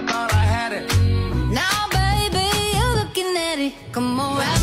I thought I had it. Now, baby, you're looking at it. Come on, rap.